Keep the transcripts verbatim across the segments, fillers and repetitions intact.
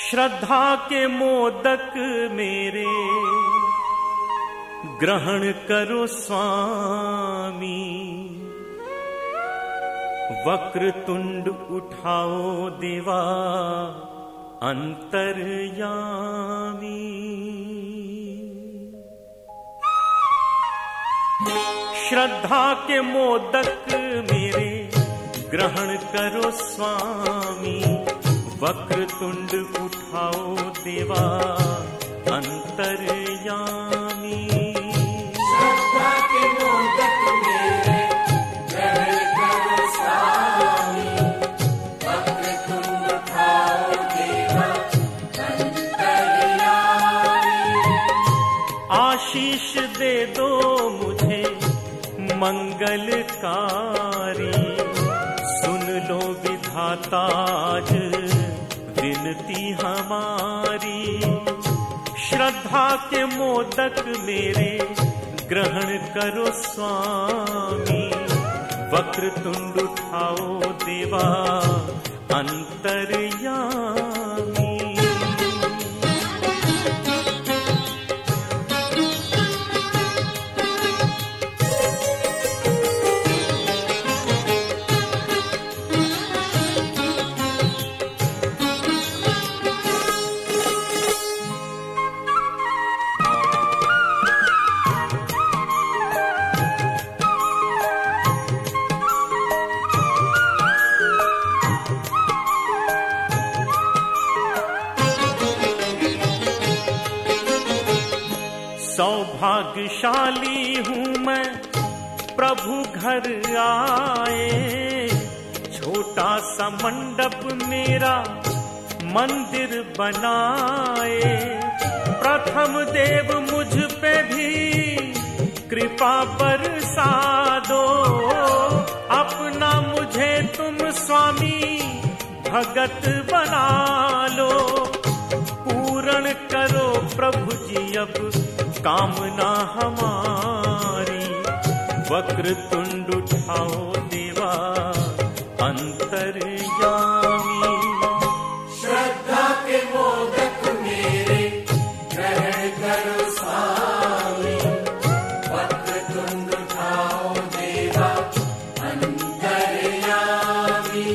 श्रद्धा के मोदक मेरे ग्रहण करो स्वामी। वक्रतुंड उठाओ देवा अंतर्यामी। श्रद्धा के मोदक मेरे ग्रहण करो स्वामी। वक्रतुंड उठाओ देवा अंतर्यामी। श्रद्धा के मोदक मेरे ग्रहण करो स्वामी। वक्रतुंड उठाओ देवा अंतर्यामी। आशीष दे दो मुझे मंगलकारी। सुन लो विधाता आज विनती हमारी। श्रद्धा के मोदक मेरे ग्रहण करो स्वामी। वक्रतुंड उठाओ देवा अंतर्यामी। सौभाग्यशाली हूँ मैं प्रभु घर आए। छोटा सा मंडप मेरा मंदिर बनाए। प्रथम देव मुझ पे भी कृपा बरसा दो। अपना मुझे तुम स्वामी भगत बना लो। पूर्ण करो प्रभु जी अब कामना हमारी। वक्रतुंड उठाओ देवा अंतर्यामी। श्रद्धा के मोदक मेरे ग्रहण करो स्वामी। वक्रतुंड उठाओ देवा अंतर्यामी।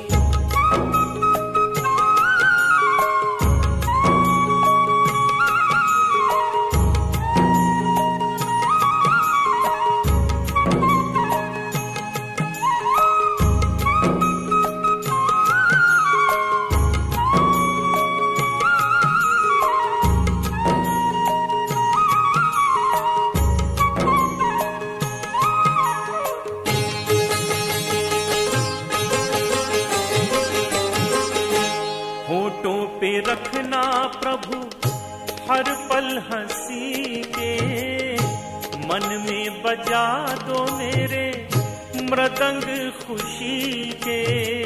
होठों पे रखना प्रभु हर पल हंसी के। मन में बजा दो मेरे मृदंग खुशी के।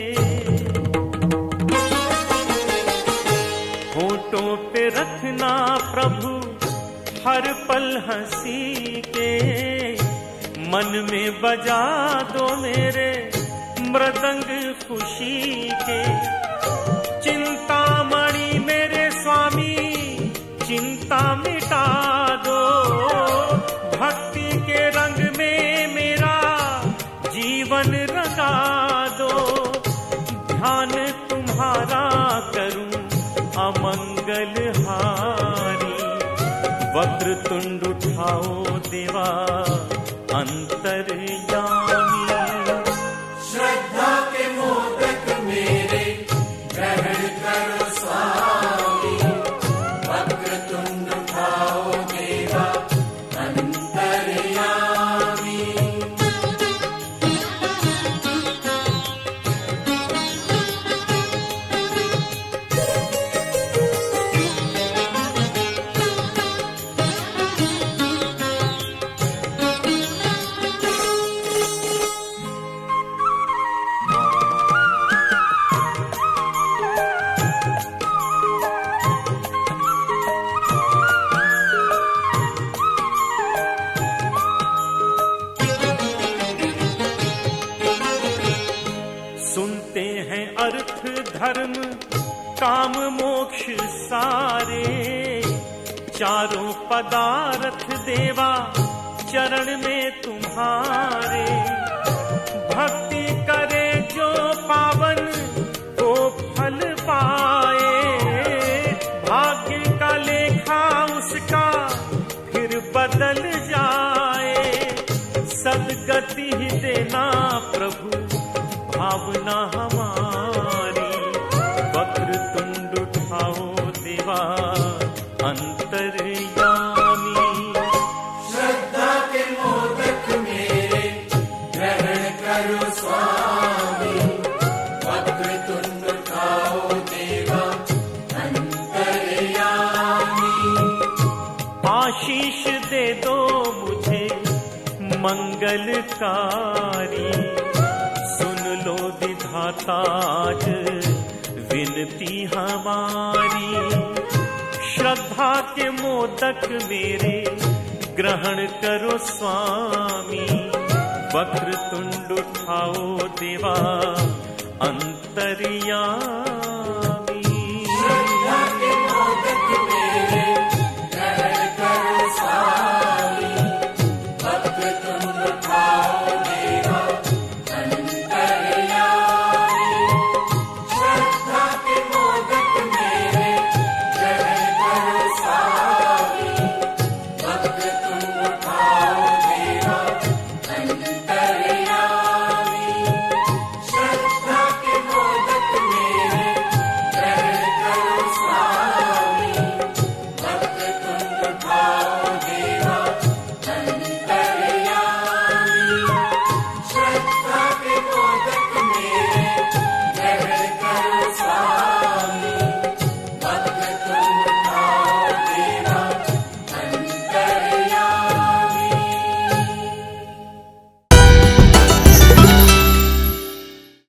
होठों पे रखना प्रभु हर पल हंसी के। मन में बजा दो मेरे मृदंग खुशी के। चिंतामणि मेरे स्वामी चिंता मिटा दो। भक्ति के रंग में मेरा जीवन रंगा दो। ध्यान तुम्हारा करूं अमंगल हारी। वक्रतुंड उठाओ देवा अंतर्यामी। श्रद्धा के मोदक मेरे ग्रहण करो स्वामी। वक्रतुंड उठाओ देवा अंतर्यामी। सुनते हैं अर्थ धर्म काम मोक्ष सारे, चारों पदार्थ देवा चरण में तुम्हारे। भक्ति करे जो पावन वो फल पाए, भाग्य का लेखा उसका फिर बदल जाए। सदगति ही देना प्रभु भावना हमारी, वक्र तुंड उठाओ देवा अंतर्यामी। श्रद्धा के मोदक मेरे ग्रहण करो स्वामी, वक्र तुंड उठाओ देवा अंतर्यामी। आशीष दे दो मुझे मंगलकारी, सुन लो विधाता आज विनती हमारी। श्रद्धा के मोदक मेरे ग्रहण करो स्वामी, वक्र तुंड उठाओ देवा अंतर्यामी।